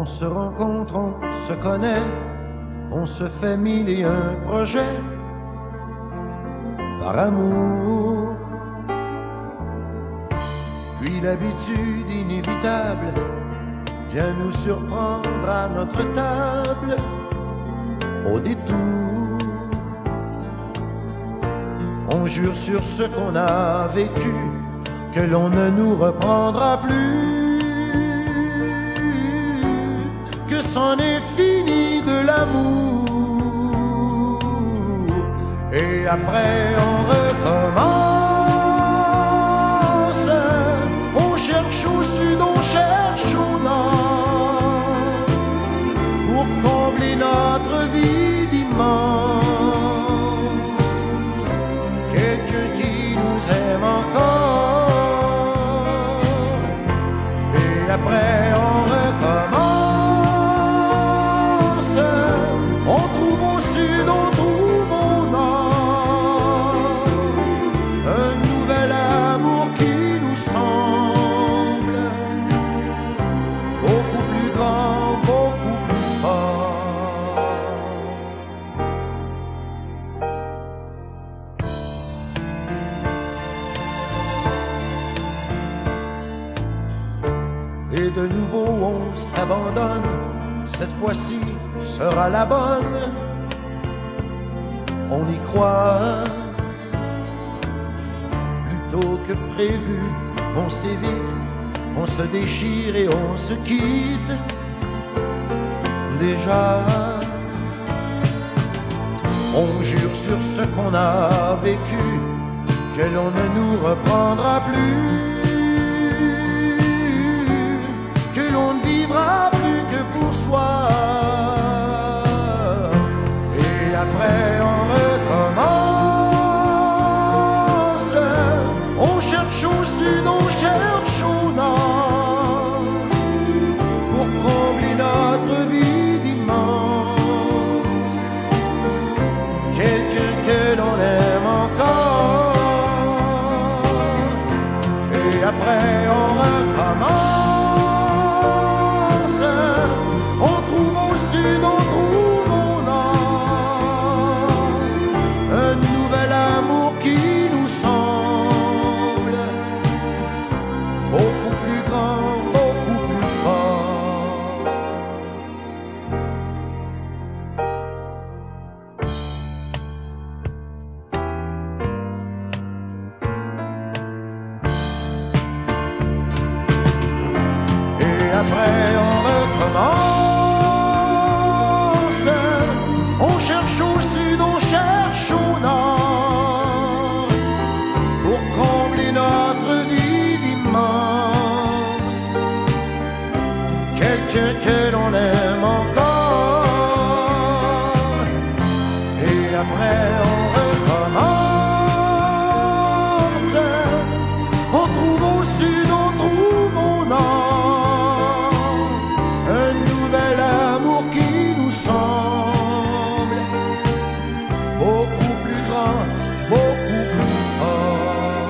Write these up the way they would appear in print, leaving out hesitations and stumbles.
On se rencontre, on se connaît, on se fait mille et un projets par amour. Puis l'habitude inévitable vient nous surprendre à notre table au détour. On jure sur ce qu'on a vécu que l'on ne nous reprendra plus, que c'en est fini de l'amour. Et après on recommence, on cherche au sud, on cherche au nord, pour combler notre vide immense. Quelqu'un qui nous aime encore. Et après on recommence, on trouve au sud, on trouve au nord, un nouvel amour qui nous semble beaucoup plus grand, beaucoup plus fort. Et de nouveau on s'abandonne, cette fois-ci sera la bonne. On y croit, plutôt que prévu, on s'évite, on se déchire et on se quitte. Déjà, on jure sur ce qu'on a vécu que l'on ne nous reprendra plus, que l'on ne vivra plus que pour soi. Et après on recommence, on cherche au sud, on cherche au nord, pour combler notre vide immense. Quelqu'un que l'on aime encore. Et après on recommence, on trouve au sud, on trouve au nord, un nouvel amour qui nous semble beaucoup plus grand, beaucoup plus fort. Et après on recommence, on cherche au sud, on cherche au nord, pour combler notre vide immense. Quelqu'un que l'on aime encore. Et après on recommence, on trouve au sud, on trouve au nord, un nouvel amour qui nous semble beaucoup plus grand, beaucoup plus fort.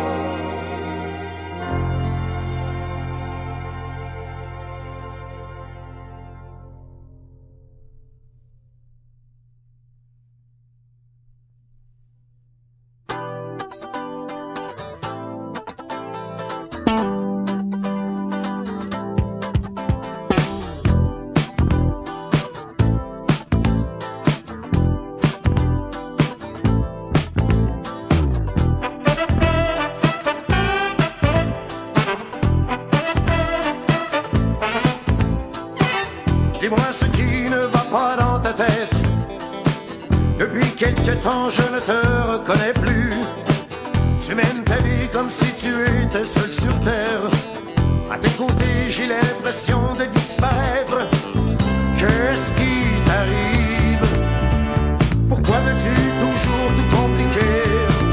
Dis-moi ce qui ne va pas dans ta tête. Depuis quelque temps je ne te reconnais plus. Tu mènes ta vie comme si tu étais seul sur terre. À tes côtés j'ai l'impression de disparaître. Qu'est-ce qui t'arrive? Pourquoi veux-tu toujours tout compliquer?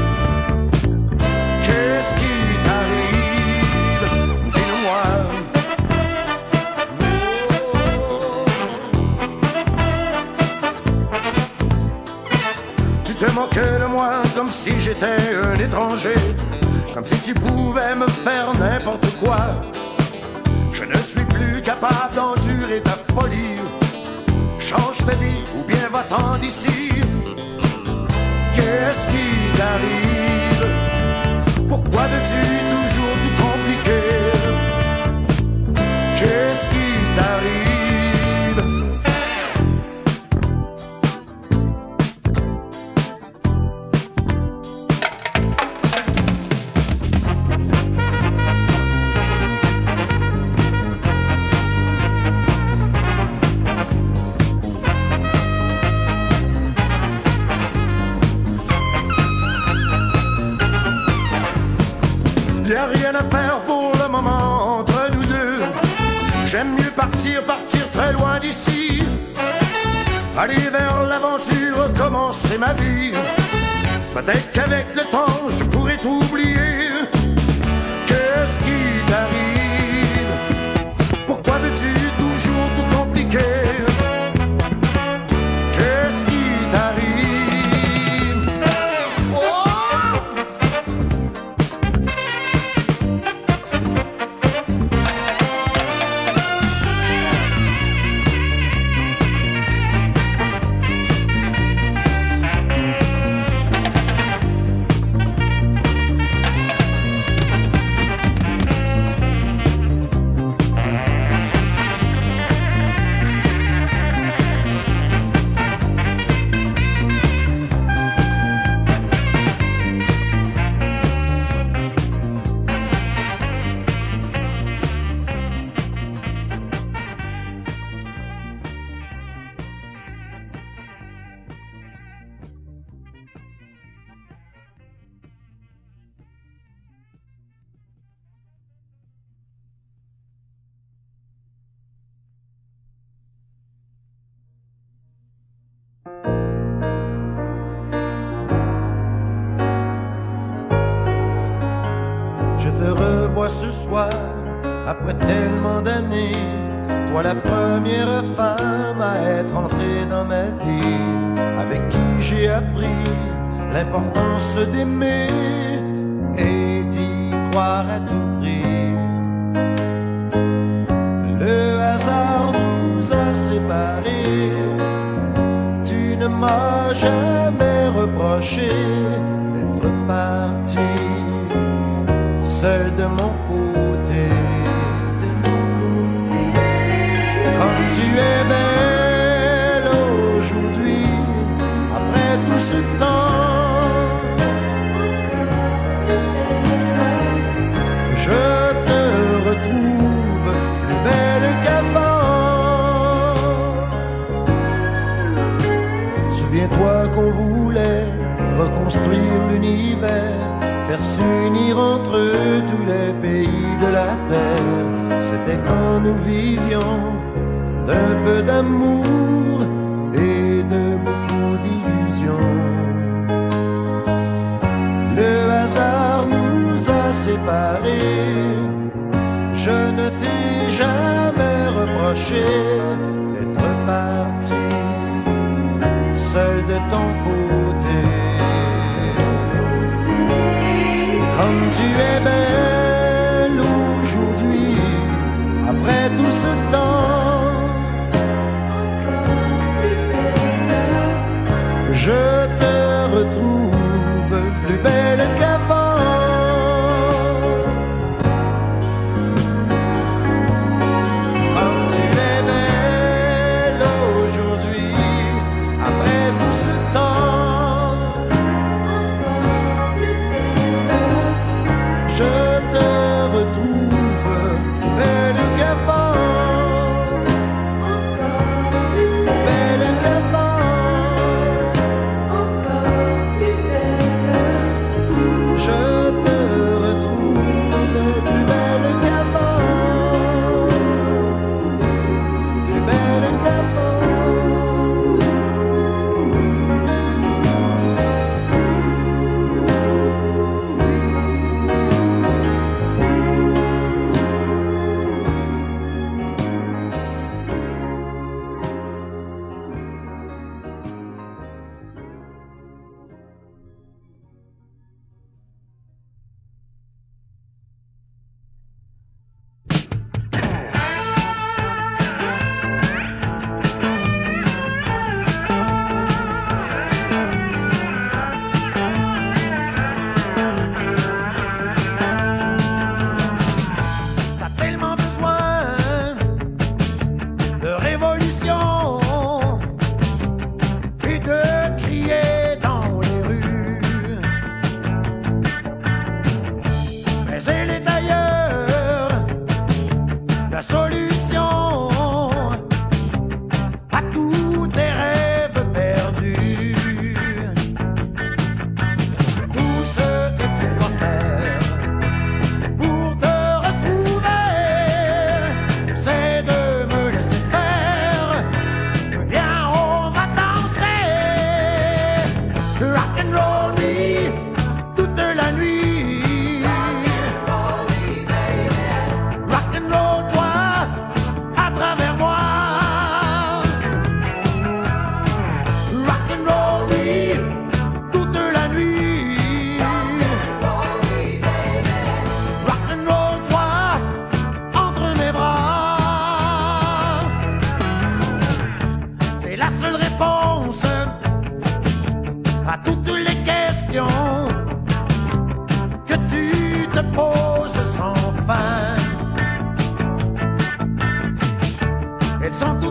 Qu'est-ce qui t'arrive? Dis-le-moi. Tu te moquais de moi comme si j'étais un étranger, comme si tu pouvais me faire n'importe quoi. Je ne suis plus capable d'endurer est ta folie. Change ta vie ou bien va-t'en d'ici. Qu'est-ce qui t'arrive? Pourquoi veux-tu toujours tout compliquer? Qu'est-ce qui t'arrive? Y'a rien à faire pour le moment entre nous deux. J'aime mieux partir très loin d'ici. Aller vers l'aventure, commencer ma vie. Peut-être qu'avec le temps je pourrai t'oublier. Qu'est-ce qui t'arrive? Pourquoi veux-tu toujours tout compliquer? Qu'est-ce qui t'arrive? Je te revois ce soir, après tellement d'années. Toi la première femme à être entrée dans ma vie, avec qui j'ai appris l'importance d'aimer et d'y croire à tout prix. Le hasard nous a séparés. Tu ne m'as jamais reproché d'être parti seul de mon côté. Comme tu es belle aujourd'hui, après tout ce temps, je te retrouve plus belle qu'avant. Souviens-toi qu'on voulait reconstruire l'univers, faire s'unir entre tous les pays de la terre. C'était quand nous vivions d'un peu d'amour et de beaucoup d'illusions. Le hasard nous a séparés. Je ne t'ai jamais reproché d'être parti seul de ton côté. Comme tu es belle aujourd'hui, après tout ce temps, je te retrouve plus belle qu'avant. Comme tu es belle aujourd'hui, après tout ce temps,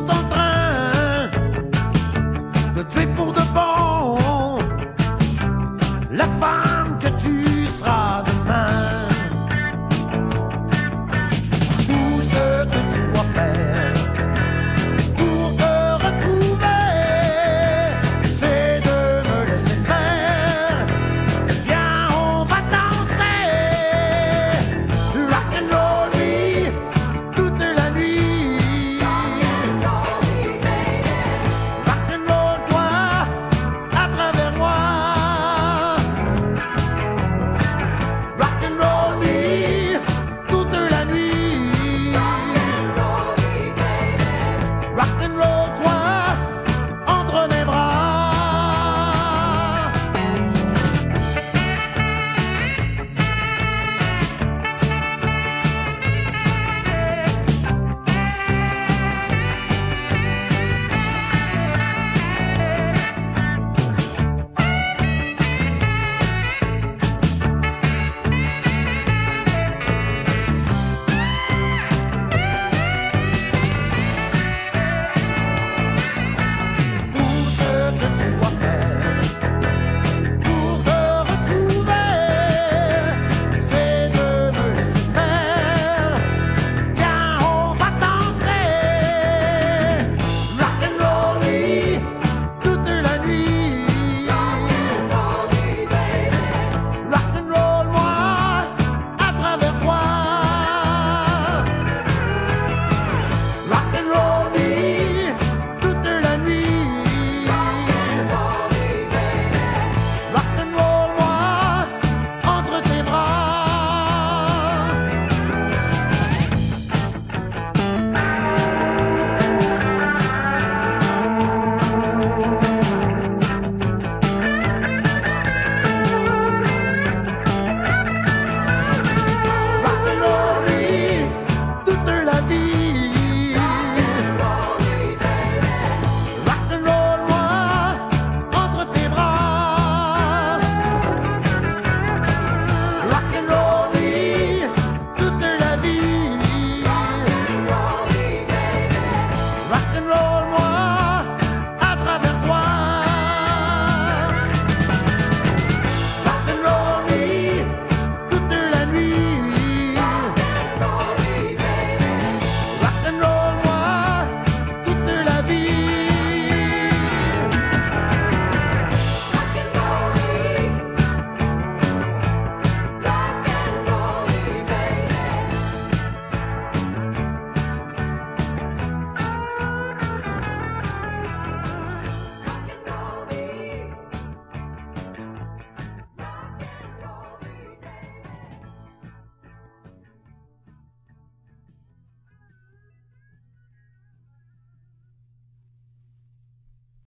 en train de tuer pour de bon la femme que tu